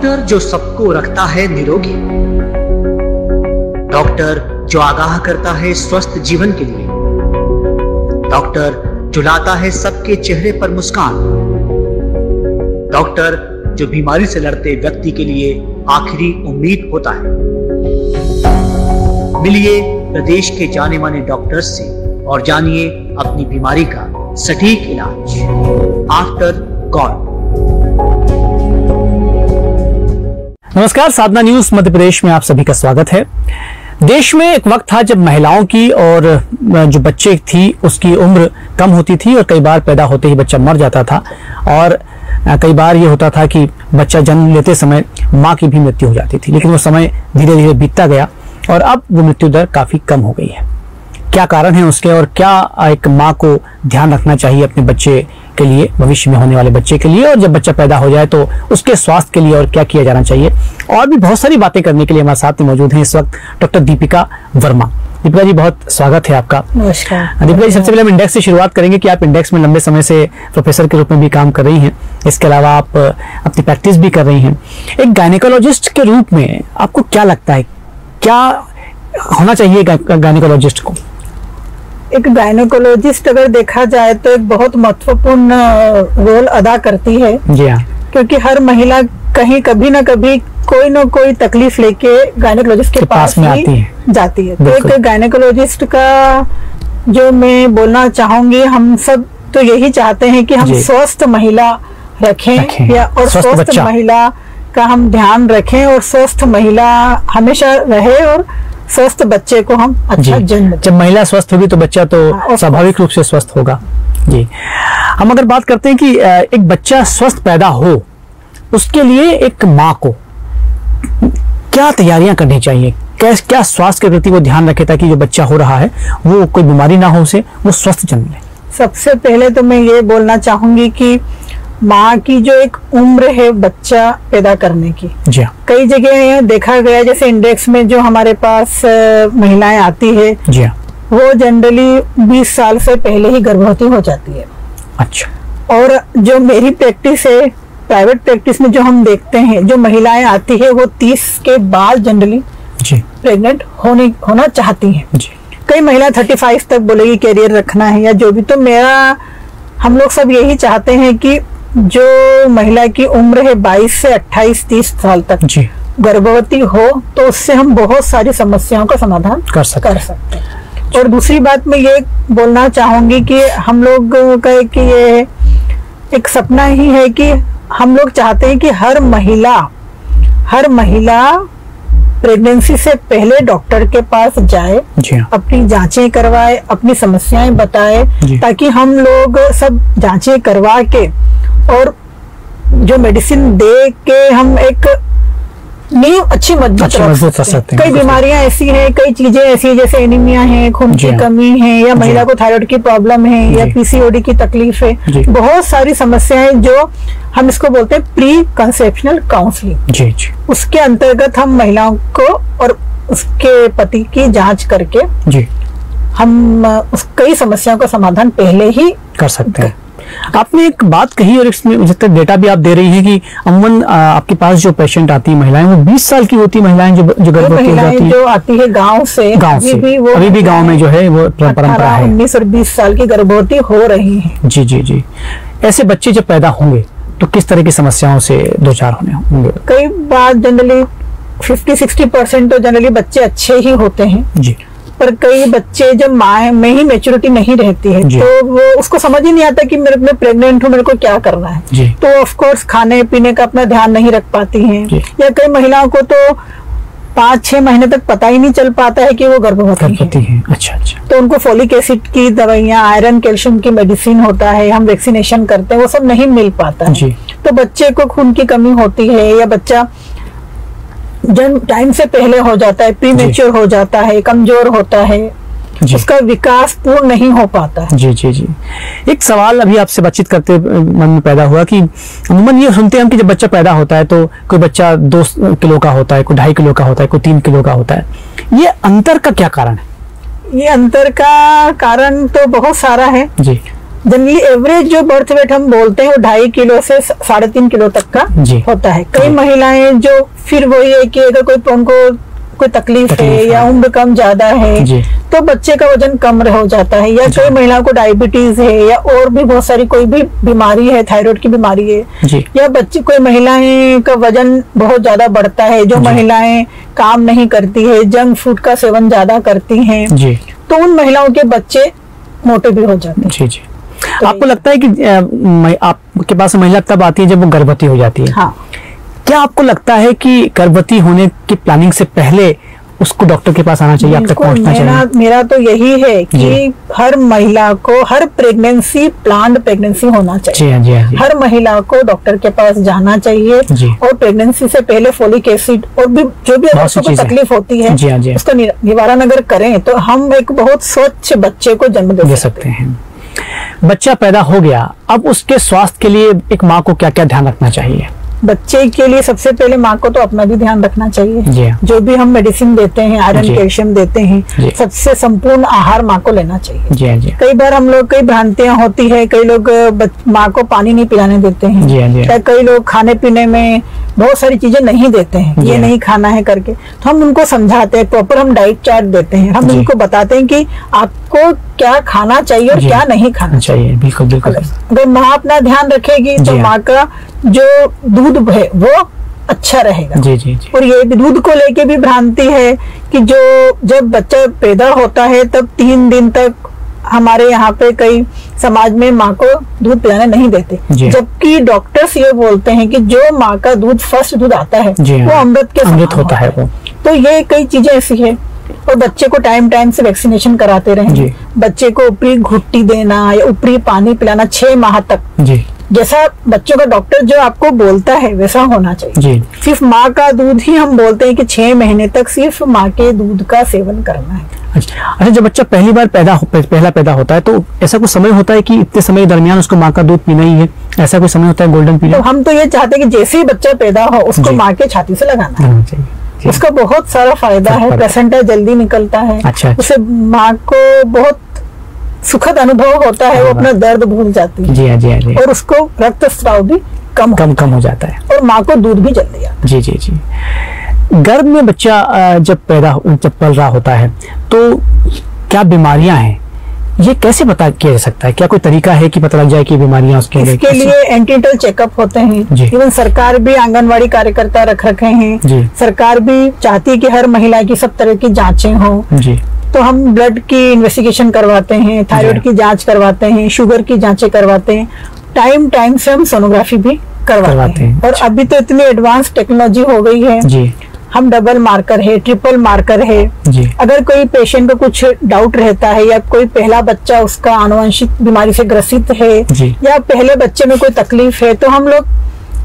Doctor जो सबको रखता है निरोगी, डॉक्टर जो आगाह करता है स्वस्थ जीवन के लिए, डॉक्टर जो लाता है सबके चेहरे पर मुस्कान, डॉक्टर जो बीमारी से लड़ते व्यक्ति के लिए आखिरी उम्मीद होता है। मिलिए प्रदेश के जाने माने डॉक्टर्स से और जानिए अपनी बीमारी का सटीक इलाज। After God. नमस्कार, साधना न्यूज मध्य प्रदेश में आप सभी का स्वागत है। देश में एक वक्त था जब महिलाओं की और जो बच्चे थी उसकी उम्र कम होती थी और कई बार पैदा होते ही बच्चा मर जाता था और कई बार ये होता था कि बच्चा जन्म लेते समय माँ की भी मृत्यु हो जाती थी। लेकिन वो समय धीरे धीरे बीतता गया और अब वो मृत्यु दर काफी कम हो गई है। क्या कारण है उसके और क्या एक माँ को ध्यान रखना चाहिए अपने बच्चे के लिए, भविष्य में होने वाले बच्चे के लिए, और जब बच्चा पैदा हो जाए तो उसके स्वास्थ्य के लिए और क्या किया जाना चाहिए, और भी बहुत सारी बातें करने के लिए हमारे साथ में मौजूद हैं इस वक्त डॉक्टर दीपिका वर्मा। दीपिका जी, बहुत स्वागत है आपका। नमस्कार। दीपिका जी, सबसे पहले हम इंडेक्स से शुरुआत करेंगे कि आप इंडेक्स में लंबे समय से प्रोफेसर के रूप में भी काम कर रही हैं, इसके अलावा आप अपनी प्रैक्टिस भी कर रही हैं। एक गायनेकोलॉजिस्ट के रूप में आपको क्या लगता है, क्या होना चाहिए गायनेकोलॉजिस्ट को? एक गायनेकोलॉजिस्ट अगर देखा जाए तो एक बहुत महत्वपूर्ण रोल अदा करती है। जी हाँ। क्योंकि हर महिला कहीं कभी ना कभी कोई ना कोई तकलीफ लेके गायनेकोलॉजिस्ट के पास में जाती है। तो एक गायनेकोलॉजिस्ट का जो मैं बोलना चाहूंगी, हम सब तो यही चाहते हैं कि हम स्वस्थ महिला रखें या और स्वस्थ महिला का हम ध्यान रखें और स्वस्थ महिला हमेशा रहे और स्वस्थ बच्चे को हम अच्छा जन्म दें। जब महिला स्वस्थ होगी तो बच्चा तो स्वाभाविक रूप से स्वस्थ होगा। जी, हम अगर बात करते हैं कि एक बच्चा स्वस्थ पैदा हो, उसके लिए एक माँ को क्या तैयारियां करनी चाहिए, क्या स्वास्थ्य के प्रति वो ध्यान रखे ताकि जो बच्चा हो रहा है वो कोई बीमारी ना हो, उसे वो स्वस्थ जन्म ले? सबसे पहले तो मैं ये बोलना चाहूंगी कि माँ की जो एक उम्र है बच्चा पैदा करने की, जी कई जगह देखा गया, जैसे इंडेक्स में जो हमारे पास महिलाएं आती है, जी वो जनरली 20 साल से पहले ही गर्भवती हो जाती है। अच्छा। और जो मेरी प्रैक्टिस है, प्राइवेट प्रैक्टिस में जो हम देखते हैं, जो महिलाएं आती है वो 30 के बाद जनरली प्रेग्नेंट होना चाहती हैं। कई महिला 35 तक बोलेगी कैरियर रखना है या जो भी। तो हम लोग सब यही चाहते हैं कि जो महिला की उम्र है 22 से 28-30 साल तक गर्भवती हो, तो उससे हम बहुत सारी समस्याओं का समाधान कर सकते हैं। और दूसरी बात मैं ये बोलना चाहूंगी कि हम लोग का ये एक सपना ही है कि हम लोग चाहते हैं कि हर महिला प्रेगनेंसी से पहले डॉक्टर के पास जाए, अपनी जांचें करवाए, अपनी समस्याएं बताए, ताकि हम लोग सब जांचें करवा के और जो मेडिसिन दे के हम एक नींव अच्छी मजबूत कर सकते हैं। कई बीमारियां ऐसी हैं, कई चीजें ऐसी जैसे एनीमिया है, खून की कमी है, या महिला को थायराइड की प्रॉब्लम है, या पीसीओडी की तकलीफ है, बहुत सारी समस्याएं जो हम इसको बोलते हैं प्री कंसेप्शनल काउंसलिंग। उसके अंतर्गत हम महिलाओं को और उसके पति की जांच करके हम कई समस्याओं का समाधान पहले ही कर सकते हैं। आपने एक बात कही और इसमें जितना डेटा भी आप दे रही हैं कि अमूमन आपके पास जो पेशेंट आती है महिलाएं, वो 20 साल की होती महिलाएं जो गर्भवती हो जाती है, जो आती है गांव से अभी भी गांव में जो है वो परंपरा है, 19 और 20 साल की गर्भवती हो रही है। जी। ऐसे बच्चे जब पैदा होंगे तो किस तरह की समस्याओं से दो चार होंगे? कई बार जनरली 50-60% तो जनरली बच्चे अच्छे ही होते हैं जी, पर कई बच्चे जब माँ में ही मैच्योरिटी नहीं रहती है तो वो उसको समझ ही नहीं आता कि मैं प्रेग्नेंट हूँ, मेरे को क्या करना है। तो ऑफ कोर्स खाने पीने का अपना ध्यान नहीं रख पाती हैं, या कई महिलाओं को तो 5-6 महीने तक पता ही नहीं चल पाता है कि वो गर्भवती है। अच्छा। तो उनको फोलिक एसिड की दवाइयाँ, आयरन कैल्शियम की मेडिसिन होता है, हम वैक्सीनेशन करते हैं, वो सब नहीं मिल पाता है। तो बच्चे को खून की कमी होती है, या बच्चा जन्म टाइम से पहले हो जाता है, प्रीमेच्योर हो जाता है, कमजोर होता है, उसका विकास पूर्ण नहीं हो पाता है। जी। एक सवाल अभी आपसे बातचीत करते मन में पैदा हुआ कि अमूमन ये सुनते हैं हम कि जब बच्चा पैदा होता है तो कोई बच्चा 2 किलो का होता है, कोई 2.5 किलो का होता है, कोई 3 किलो का होता है। ये अंतर का क्या कारण है? ये अंतर का कारण तो बहुत सारा है जी। जनरली एवरेज जो बर्थ वेट हम बोलते हैं वो 2.5 किलो से 3.5 किलो तक का होता है। कई महिलाएं जो फिर वही है कि अगर कोई तकलीफ है या उम्र कम ज्यादा है तो बच्चे का वजन कम हो जाता है, या कई महिलाओं को डायबिटीज है या और भी बहुत सारी कोई भी बीमारी है, थायराइड की बीमारी है, या बच्चे कोई महिलाएं का वजन बहुत ज्यादा बढ़ता है, जो महिलाएं काम नहीं करती है, जंक फूड का सेवन ज्यादा करती हैं, तो उन महिलाओं के बच्चे मोटे भी हो जाते हैं। जी जी। तो आपको लगता है कि आपके पास महिला तब आती है जब वो गर्भवती हो जाती है? हाँ। क्या आपको लगता है कि गर्भवती होने की प्लानिंग से पहले उसको डॉक्टर के पास आना चाहिए, आप तक पहुंचना चाहिए? मेरा तो यही है कि हर महिला को हर प्रेगनेंसी प्लान्ड प्रेगनेंसी होना चाहिए। जी। हर महिला को डॉक्टर के पास जाना चाहिए और प्रेगनेंसी से पहले फोलिक एसिड और भी जो भी अगर तकलीफ होती है उसका निवारण अगर करें तो हम एक बहुत स्वच्छ बच्चे को जन्म दे सकते हैं। बच्चा पैदा हो गया, अब उसके स्वास्थ्य के लिए एक माँ को क्या क्या ध्यान रखना चाहिए? बच्चे के लिए सबसे पहले माँ को तो अपना भी ध्यान रखना चाहिए। जो भी हम मेडिसिन देते हैं, आयरन कैल्शियम देते हैं, सबसे संपूर्ण आहार माँ को लेना चाहिए। कई बार हम लोग कई भ्रांतियां होती है, कई लोग माँ को पानी नहीं पिलाने देते हैं, या कई लोग खाने पीने में बहुत सारी चीजें नहीं देते हैं, ये नहीं खाना है करके, तो हम उनको समझाते हैं, प्रॉपर हम डाइट चार्ट देते हैं, हम उनको बताते हैं कि आपको क्या खाना चाहिए और क्या नहीं खाना चाहिए। बिल्कुल बिल्कुल। अगर माँ अपना ध्यान रखेगी तो माँ का जो दूध है वो अच्छा रहेगा। जी। और ये दूध को लेके भी भ्रांति है कि जब बच्चा पैदा होता है तब 3 दिन तक हमारे यहाँ पे कई समाज में माँ को दूध पिलाने नहीं देते, जबकि डॉक्टर्स ये बोलते हैं कि जो माँ का दूध फर्स्ट दूध आता है वो अमृत के समान होता है वो। तो ये कई चीजें ऐसी है। और बच्चे को टाइम से वैक्सीनेशन कराते रहें, बच्चे को ऊपरी घुट्टी देना या ऊपरी पानी पिलाना 6 माह तक, जैसा बच्चों का डॉक्टर जो आपको बोलता है वैसा होना चाहिए। सिर्फ माँ का दूध ही हम बोलते हैं कि 6 महीने तक सिर्फ माँ के दूध का सेवन करना है। अच्छा, जब बच्चा पहला पैदा होता है तो ऐसा कुछ समय होता है कि इतने समय दरमियान उसको माँ का दूध पीना ही है, ऐसा कोई समय होता है गोल्डन पीरियड? तो हम तो ये चाहते हैं कि जैसे ही बच्चा पैदा हो उसको माँ के छाती से लगाना चाहिए। उसका बहुत सारा फायदा है, प्लेसेंटा जल्दी निकलता है। अच्छा। उससे माँ को बहुत सुखद अनुभव होता है, वो अपना दर्द भूल जाती है। जी। और उसको रक्तस्राव भी कम हो जाता है और माँ को दूध भी जल्दी आता है। जी। गर्भ में बच्चा जब पल रहा होता है तो क्या बीमारियां हैं, ये कैसे पता किया जा सकता है? क्या कोई तरीका है कि पता लग जाए कि बीमारियां उसके लिए? इसके लिए एंटीनेटल चेकअप होते हैं। इवन सरकार भी आंगनवाड़ी कार्यकर्ता रखे हैं। सरकार भी चाहती है कि हर महिला की सब तरह की जांचें हो। तो हम ब्लड की इन्वेस्टिगेशन करवाते हैं, थायराइड की जांच करवाते हैं, शुगर की जांचें करवाते हैं, टाइम से हम सोनोग्राफी भी करवाते हैं। और अभी तो इतनी एडवांस टेक्नोलॉजी हो गई है, हम डबल मार्कर है, ट्रिपल मार्कर है। अगर कोई पेशेंट को कुछ डाउट रहता है या कोई पहला बच्चा उसका आनुवंशिक बीमारी से ग्रसित है या पहले बच्चे में कोई तकलीफ है तो हम लोग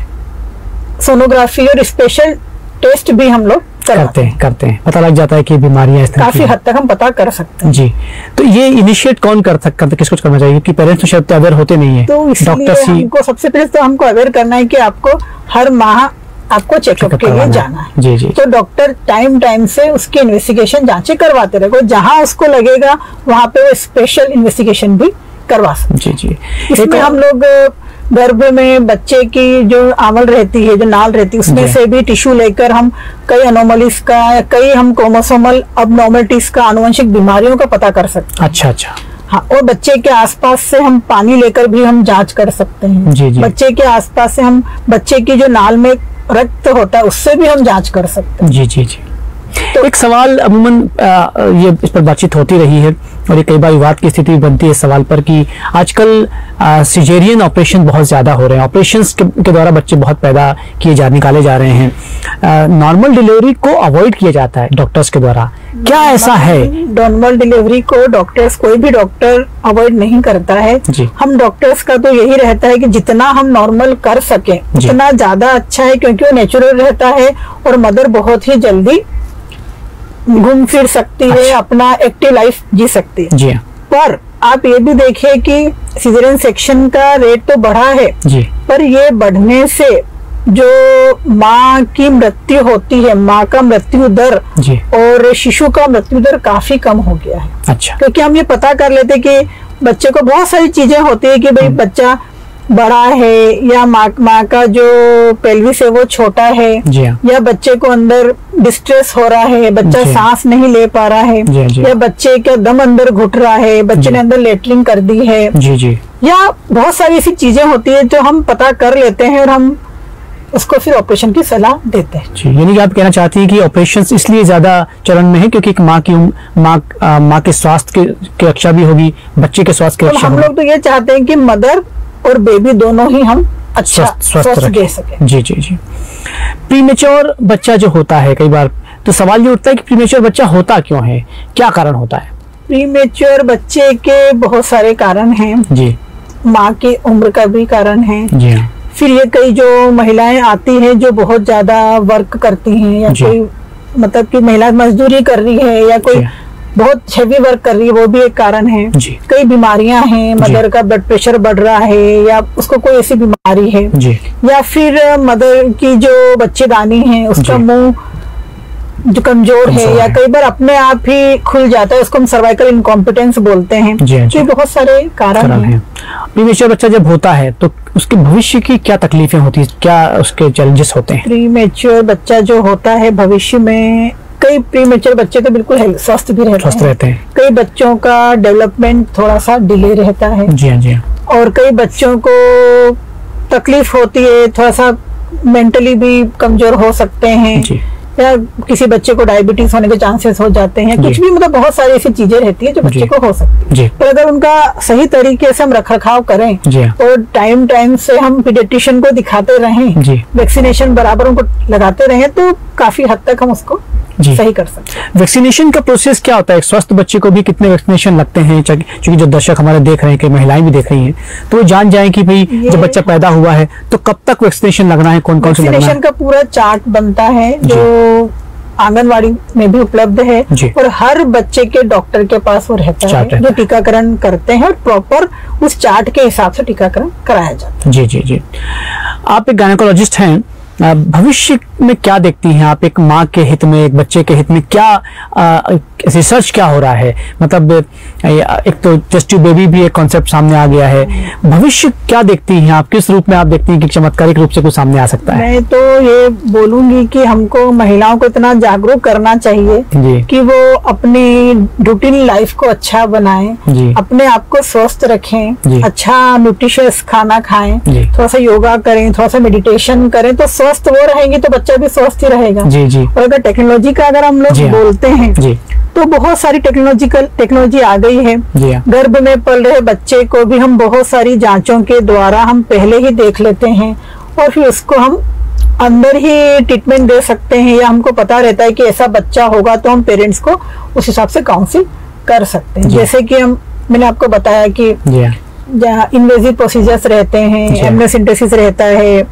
सोनोग्राफी और स्पेशल टेस्ट भी हम लोग करते हैं। पता लग जाता है कि बीमारियां काफी हद तक हम पता कर सकते हैं। जी। तो ये इनिशिएट कौन कर सकता है, किसको करना चाहिए? क्योंकि पेरेंट्स तो शायद अवेयर होते नहीं है। तो डॉक्टर हमको सबसे पहले तो हमको अवेयर करना है कि आपको हर माह आपको चेकअप के लिए जाना है। जी। तो डॉक्टर टाइम से उसकी इन्वेस्टिगेशन जांचें करवाते रहेगा, जहां उसको लगेगा वहां पे वो स्पेशल इन्वेस्टिगेशन भी करवा सकते। जी। इसमें हम लोग गर्भ में बच्चे की जो आंवल रहती है, जो नाल रहती है, उसमें से भी टिश्यू लेकर हम कई एनोमलीज का या कई हम क्रोमोसोमल अबनॉर्मलिटीज का, आनुवंशिक बीमारियों का पता कर सकते हैं। अच्छा। हाँ, और बच्चे के आसपास से हम पानी लेकर भी हम जांच कर सकते हैं। जी। बच्चे के आसपास से हम बच्चे की जो नाल में रक्त होता है उससे भी हम जांच कर सकते हैं। जी। तो एक सवाल अमूमन ये इस पर बातचीत होती रही है और ये कई बार विवाद की स्थिति बनती है इस सवाल पर कि आजकल सिजेरियन ऑपरेशन बहुत ज्यादा हो रहे हैं, ऑपरेशंस के द्वारा बच्चे बहुत निकाले जा रहे हैं। नॉर्मल डिलीवरी को अवॉइड किया जाता है डॉक्टर्स के द्वारा, क्या ऐसा है? नॉर्मल डिलीवरी को डॉक्टर्स, कोई भी डॉक्टर अवॉइड नहीं करता है। हम डॉक्टर्स का तो यही रहता है कि जितना हम नॉर्मल कर सकें उतना ज्यादा अच्छा है, क्योंकि वो नेचुरल रहता है और मदर बहुत ही जल्दी घूम फिर सकती है, अपना एक्टिव लाइफ जी सकती है। जी। पर आप ये भी देखिए कि सिजेरियन सेक्शन का रेट तो बढ़ा है जी, पर ये बढ़ने से जो माँ की मृत्यु होती है, माँ का मृत्यु दर और शिशु का मृत्यु दर काफी कम हो गया है। अच्छा। क्योंकि हम ये पता कर लेते कि बच्चे को बहुत सारी चीजें होती है कि भाई बच्चा बड़ा है या माँ का जो पेल्विस है वो छोटा है, या बच्चे को अंदर डिस्ट्रेस हो रहा है, बच्चा सांस नहीं ले पा रहा है, या बच्चे का दम अंदर घुट रहा है, बच्चे ने अंदर लेटरिन कर दी है, या बहुत सारी ऐसी चीजें होती है जो हम पता कर लेते हैं और हम उसको फिर ऑपरेशन की सलाह देते हैं। यानी कि आप कहना चाहती हैं कि ऑपरेशन इसलिए ज्यादा चलन में है क्योंकि एक माँ के स्वास्थ्य की रक्षा भी होगी, बच्चे के स्वास्थ्य की रक्षा। हम लोग तो ये चाहते हैं कि मदर और बेबी दोनों ही हम अच्छा स्वस्थ दे सके। जी जी जी। प्रीमेच्योर बच्चा जो होता है, कई बार तो सवाल ये उठता है कि प्रीमेच्योर बच्चा होता क्यों है, क्या कारण होता है? प्रीमेच्योर बच्चे के बहुत सारे कारण हैं जी। माँ की उम्र का भी कारण है जी। फिर ये कई जो महिलाएं आती हैं जो बहुत ज्यादा वर्क करती हैं, या कोई मतलब कि महिला मजदूरी कर रही है या कोई बहुत हेवी वर्क कर रही है, वो भी एक कारण है। कई बीमारियां हैं, मदर का ब्लड प्रेशर बढ़ रहा है या उसको कोई ऐसी बीमारी है, या फिर मदर की जो बच्चेदानी है उसका मुंह जो कमजोर है, या कई बार अपने आप ही खुल जाता है, उसको हम सर्वाइकल इनकॉम्पिटेंस बोलते हैं। तो बहुत सारे कारण हैं। प्रीमेच्योर बच्चा जब होता है तो उसके भविष्य की क्या तकलीफें होती है, क्या उसके चैलेंजेस होते हैं? प्रीमेच्योर बच्चा जो होता है भविष्य में, कई प्रीमेच्योर बच्चे तो बिल्कुल स्वस्थ भी रहते हैं। कई बच्चों का डेवलपमेंट थोड़ा सा डिले रहता है। जी हाँ, जी। और कई बच्चों को तकलीफ होती है, थोड़ा सा मेंटली भी कमजोर हो सकते हैं, या किसी बच्चे को डायबिटीज होने के चांसेस हो जाते हैं, कुछ भी मतलब बहुत सारी ऐसी चीजें रहती है जो बच्चे को हो सकती है। पर अगर उनका सही तरीके से हम रखरखाव करें और टाइम टाइम से हम पीडियाट्रिशियन को दिखाते रहें, वैक्सीनेशन बराबर उनको लगाते रहें, तो काफी हद तक हम उसको सही कर सकते हैं। वैक्सीनेशन का प्रोसेस क्या होता है? एक स्वस्थ बच्चे को भी कितने वैक्सीनेशन लगते हैं? क्योंकि जो दर्शक हमारे देख रहे हैं कि महिलाएं भी देख रही हैं, तो वो जान जाए कि भाई जब बच्चा पैदा हुआ है तो कब तक वैक्सीनेशन लगना है, कौन कौन से लगना है? वैक्सीनेशन का पूरा चार्ट बनता है जो आंगनवाड़ी में भी उपलब्ध है, और हर बच्चे के डॉक्टर के पास वो रहता है जो टीकाकरण करते हैं, और प्रॉपर उस चार्ट के हिसाब से टीकाकरण कराया जाता है। जी जी जी। आप एक गायनेकोलॉजिस्ट हैं, भविष्य में क्या देखती हैं आप? एक माँ के हित में, एक बच्चे के हित में क्या रिसर्च क्या हो रहा है? मतलब एक तो टेस्ट ट्यूब बेबी भी एक कॉन्सेप्ट सामने आ गया है, भविष्य क्या देखती हैं आप? किस रूप में आप देखती हैं कि चमत्कारिक रूप से कुछ सामने आ सकता है? मैं तो ये बोलूंगी कि हमको महिलाओं को इतना जागरूक करना चाहिए कि वो अपनी रूटीन लाइफ को अच्छा बनाएं, अपने आप को स्वस्थ रखें, अच्छा न्यूट्रिशियस खाना खाएं, थोड़ा सा योगा करें, थोड़ा सा मेडिटेशन करें, तो स्वस्थ वो रहेंगे तो बच्चा भी स्वस्थ ही रहेगा। और अगर टेक्नोलॉजी का अगर हम लोग बोलते हैं तो बहुत सारी टेक्नोलॉजी आ गई है। गर्भ में पल रहे बच्चे को भी हम बहुत सारी जांचों के द्वारा हम पहले ही देख लेते हैं, और फिर उसको हम अंदर ही ट्रीटमेंट दे सकते हैं, या हमको पता रहता है कि ऐसा बच्चा होगा तो हम पेरेंट्स को उस हिसाब से काउंसिल कर सकते हैं। जैसे कि मैंने आपको बताया कि इन्वेजिव प्रोसीजर्स रहते हैं, एमनियोसेंटेसिस रहता है,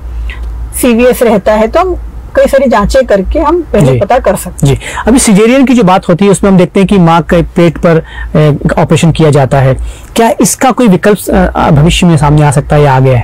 CVS रहता है, तो हम कई सारी जांचें करके हम पहले पता कर सकते हैं। जी। अभी सिजेरियन की जो बात होती है उसमें हम देखते हैं कि माँ के पेट पर ऑपरेशन किया जाता है, क्या इसका कोई विकल्प भविष्य में सामने आ सकता है या आ गया है?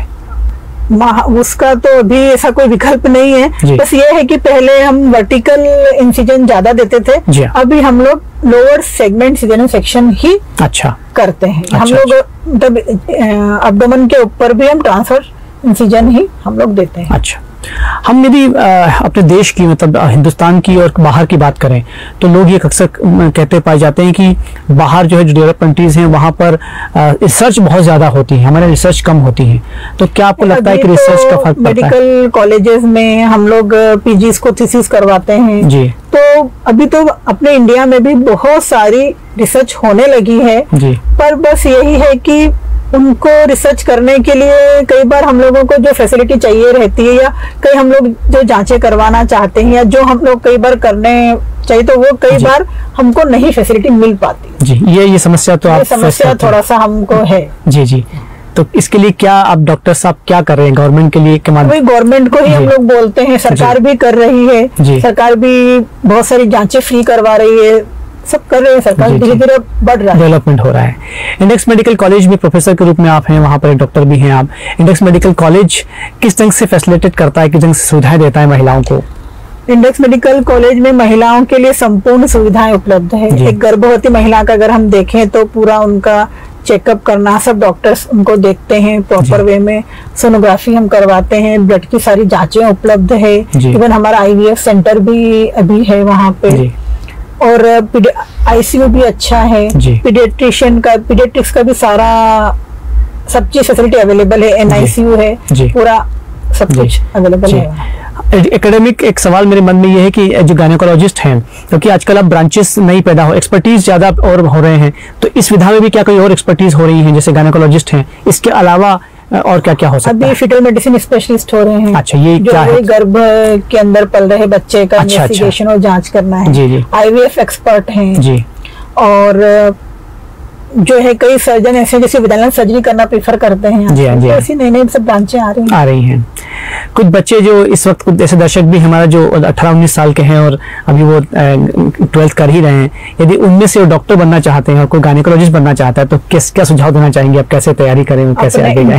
उसका तो अभी ऐसा कोई विकल्प नहीं है, बस ये है कि पहले हम वर्टिकल इंसिजन ज्यादा देते थे, अभी हम लोग लोअर सेगमेंट सिजेरियन सेक्शन ही करते हैं। हम लोग मतलब एब्डोमेन के ऊपर भी हम ट्रांसफर इंसिजन ही हम लोग देते हैं। अच्छा। हम यदि अपने देश की मतलब हिंदुस्तान की और बाहर की बात करें तो लोग ये अक्सर कहते पाए जाते हैं कि बाहर जो है, जो डेवलप कंट्रीज हैं, वहाँ पर रिसर्च बहुत ज्यादा होती है, हमारे रिसर्च कम होती है, तो क्या आपको लगता है कि रिसर्च का फर्क पड़ता है? मेडिकल कॉलेजेस में हम लोग PGs को थीसिस करवाते हैं जी, तो अभी तो अपने इंडिया में भी बहुत सारी रिसर्च होने लगी है जी, पर बस यही है कि उनको रिसर्च करने के लिए कई बार हम लोगों को जो फैसिलिटी चाहिए रहती है, या कई हम लोग जो जांचें करवाना चाहते हैं या जो हम लोग कई बार करने चाहिए, तो वो कई बार हमको नहीं फैसिलिटी मिल पाती जी। ये समस्या तो समस्या थोड़ा सा हमको है जी जी। तो इसके लिए क्या आप डॉक्टर साहब क्या कर रहे हैं गवर्नमेंट के लिए? गवर्नमेंट को ही हम लोग बोलते हैं, सरकार भी कर रही है, सरकार भी बहुत सारी जांचें फ्री करवा रही है, सब कर रहे हैं, सरकार धीरे धीरे बढ़ रहा है, डेवलपमेंट हो रहा है। इंडेक्स मेडिकल कॉलेज में प्रोफेसर के रूप में आप हैं, वहाँ पर एक डॉक्टर भी हैं आप। इंडेक्स मेडिकल कॉलेज किस ढंग से फैसिलिटेट करता है, किस ढंग से सुविधाएं देता है महिलाओं को? इंडेक्स मेडिकल कॉलेज में महिलाओं के लिए संपूर्ण सुविधाएं उपलब्ध है। एक गर्भवती महिला का अगर हम देखें तो पूरा उनका चेकअप करना, सब डॉक्टर्स उनको देखते हैं प्रॉपर वे में। सोनोग्राफी हम करवाते हैं, ब्लड की सारी जांचें उपलब्ध है। इवन हमारा IVF सेंटर भी अभी है वहाँ पे, और ICU भी अच्छा है। पीडियाट्रिक्स का भी सब चीज फैसिलिटी अवेलेबल है। NICU है, पूरा सब कुछ अवेलेबल है। एकेडमिक एक सवाल मेरे मन में ये है कि जो गायनेकोलॉजिस्ट हैं, क्योंकि आजकल अब ब्रांचेस नहीं पैदा हो, एक्सपर्टीज ज्यादा और हो रहे हैं, तो इस विधा में भी क्या कोई और एक्सपर्टीज हो रही है जैसे गायनेकोलॉजिस्ट हैं, इसके अलावा और क्या क्या हो सकता है? अभी फीटल मेडिसिन स्पेशलिस्ट हो रहे हैं। अच्छा, ये क्या है? गर्भ के अंदर पल रहे बच्चे का इन्वेस्टिगेशन और जांच करना है। जी। IVF एक्सपर्ट हैं जी। और जो है कई सर्जन ऐसे जैसे विदालन सर्जरी करना प्रेफर करते हैं। जी हाँ, जी हाँ। ऐसी नई सब ब्रांचें आ रही हैं। कुछ बच्चे जो इस वक्त, कुछ ऐसे दर्शक भी हमारा जो 18-19 साल के हैं और अभी वो 12th कर ही रहे हैं, यदि उनमें से वो डॉक्टर बनना चाहते हैं और कोई गायनेकोलॉजिस्ट बनना चाहता है तो क्या सुझाव देना चाहेंगे आप? कैसे तैयारी करें, कैसे आगे जाए?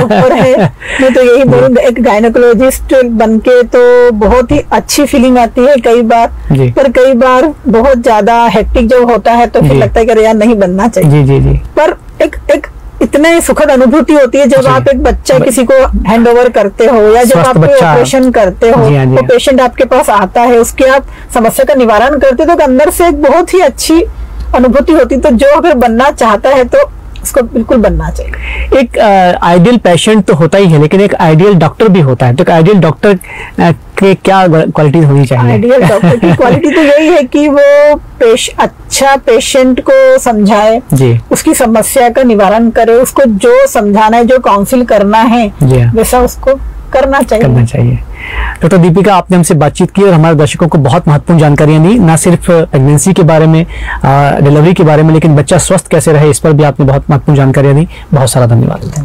मैं तो यही बोलूंगा, एक गायनेकोलॉजिस्ट बनके तो बहुत ही अच्छी फीलिंग आती है कई बार, पर कई बार बहुत ज्यादा हेक्टिक जब होता है तो फिर लगता है कि यार नहीं बनना चाहिए। जी। पर एक इतने सुखद अनुभूति होती है जब आप एक बच्चा किसी को हैंड ओवर करते हो, या जब आप ऑपरेशन करते हो, वो पेशेंट आपके पास आता है, उसके आप समस्या का निवारण करते हो, तो अंदर से एक बहुत ही अच्छी अनुभूति होती है। तो जो अगर बनना चाहता है तो उसको बिल्कुल बनना चाहिए। एक आइडियल पेशेंट तो होता ही है, लेकिन एक आइडियल डॉक्टर भी होता है। तो एक आइडियल डॉक्टर के क्या क्वालिटी होनी चाहिए? आइडियल डॉक्टर की क्वालिटी तो यही है कि वो अच्छा पेशेंट को समझाए, उसकी समस्या का निवारण करे, उसको जो समझाना है, जो काउंसिल करना है, वैसा उसको करना चाहिए। डॉक्टर दीपिका, आपने हमसे बातचीत की और हमारे दर्शकों को बहुत महत्वपूर्ण जानकारियां दी, ना सिर्फ प्रेगनेंसी के बारे में, डिलीवरी के बारे में, लेकिन बच्चा स्वस्थ कैसे रहे इस पर भी आपने बहुत महत्वपूर्ण जानकारियां दी। बहुत सारा धन्यवाद।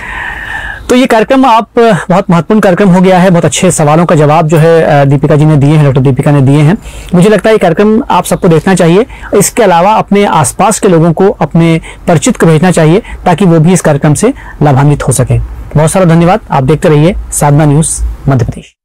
तो ये कार्यक्रम बहुत महत्वपूर्ण कार्यक्रम हो गया है। बहुत अच्छे सवालों का जवाब जो है दीपिका जी ने दिए हैं, डॉक्टर दीपिका ने दिए हैं। मुझे लगता है ये कार्यक्रम आप सबको देखना चाहिए। इसके अलावा अपने आसपास के लोगों को, अपने परिचित को भेजना चाहिए ताकि वो भी इस कार्यक्रम से लाभान्वित हो सके। बहुत सारा धन्यवाद। आप देखते रहिए साधना न्यूज़ मध्य प्रदेश।